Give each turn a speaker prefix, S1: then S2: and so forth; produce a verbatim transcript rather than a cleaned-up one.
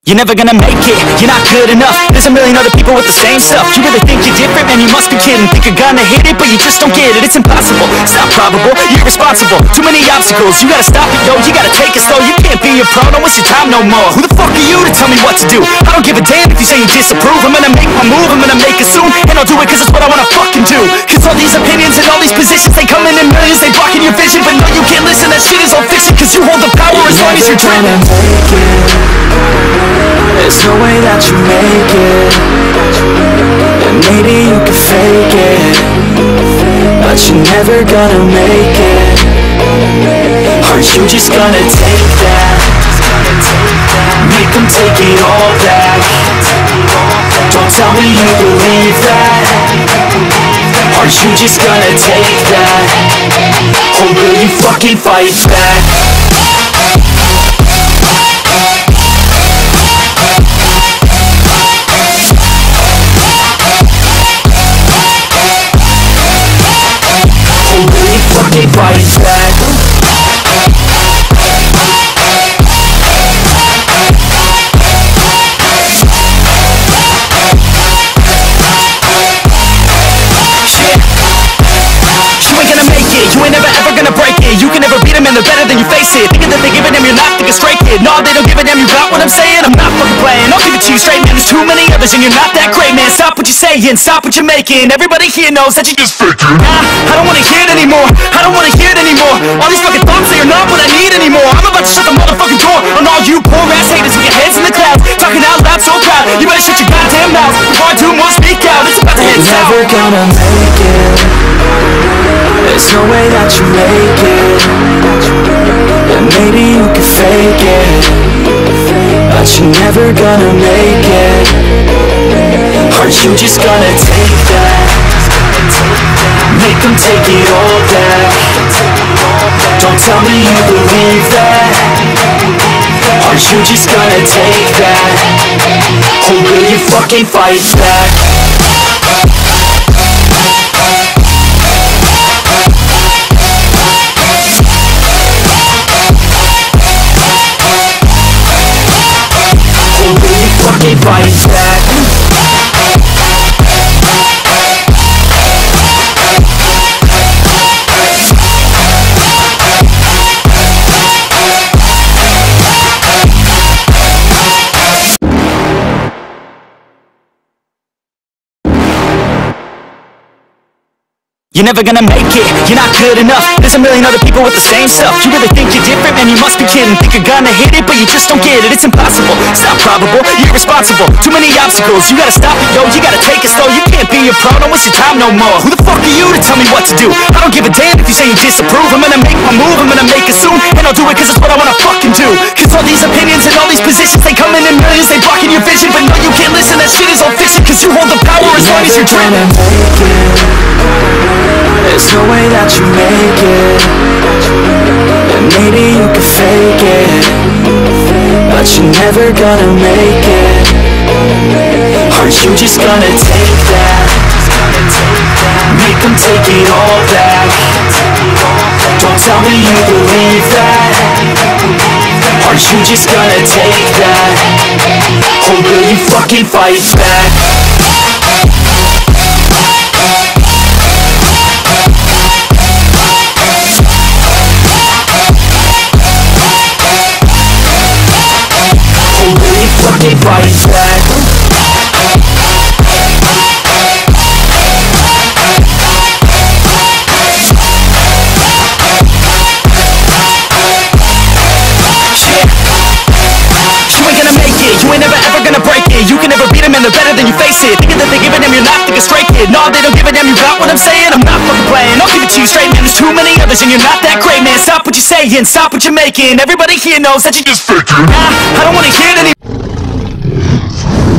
S1: You're never gonna make it, you're not good enough. There's a million other people with the same stuff. You really think you're different? Man, you must be kidding. Think you're gonna hit it, but you just don't get it. It's impossible, it's not probable, you're irresponsible. Too many obstacles, you gotta stop it, yo. You gotta take it slow, you can't be a pro. Don't waste your time no more. Who the fuck are you to tell me what to do? I don't give a damn if you say you disapprove. I'm gonna make my move, I'm gonna make it soon. And I'll do it cause it's what I wanna fucking do. Cause all these opinions and all these positions, they come in in millions, they blocking your vision. But no, you can't listen, that shit is all fiction. Cause you hold the power as long as you're dreaming.
S2: There's no way that you make it, and maybe you can fake it, but you're never gonna make it. Aren't you just gonna take that? Make them take it all back. Don't tell me you believe that. Aren't you just gonna take that? Or will you fucking fight back? Fucking fight back. You ain't never ever gonna break it. You can never beat them and they're better than you face it. Thinking that they're giving them, you're not thinking straight, kid. No, they don't give a damn, you got what I'm saying? I'm not fucking playing, I'll give it to you straight, man. There's too many others and you're not that great, man. Stop what you're saying, stop what you're making. Everybody here knows that you just faking. Nah, I don't wanna hear it anymore, I don't wanna hear it anymore. All these fucking thoughts, they are not what I need anymore. I'm about to shut the motherfucking door on all you poor ass haters with your heads in the clouds, talking out loud so proud. You better shut your goddamn mouth before I do more speak out. It's about to head south. You're never gonna make it. There's no way that you make it, and maybe you can fake it, but you're never gonna make it. Aren't you just gonna take that? Make them take it all back. Don't tell me you believe that. Aren't you just gonna take that? Or will you fucking fight back? Fucking fight back.
S1: You're never gonna make it, you're not good enough. There's a million other people with the same stuff. You really think you're different? Man, you must be kidding. Think you're gonna hit it, but you just don't get it. It's impossible, it's not probable, you're irresponsible. Too many obstacles, you gotta stop it, yo. You gotta take it slow, you can't be a pro. Don't waste your time no more. Who the fuck are you to tell me what to do? I don't give a damn if you say you disapprove. I'm gonna make my move, I'm gonna make it soon. And I'll do it cause it's what I wanna fucking do. Cause all these opinions and all these positions, they come in in millions, they blocking your vision. But no, you can't listen, that shit is all fiction. Cause you hold the power as long as you're dreaming.
S2: There's no way that you make it, and maybe you can fake it, but you're never gonna make it. Aren't you just gonna take that? Make them take it all back. Don't tell me you believe that. Aren't you just gonna take that? Or will you fucking fight back? Fucking fight back. You ain't never ever gonna break it. You can never beat them and they're better than you face it. Thinking that they're giving them, you're not thinking straight, kid. No, they don't give a damn, you got what I'm saying? I'm not fucking playing, I'll give it to you straight, man. There's too many others and you're not that great, man. Stop what you're saying, stop what you're making. Everybody here knows that you just faking. Nah, I don't wanna hear it anymore.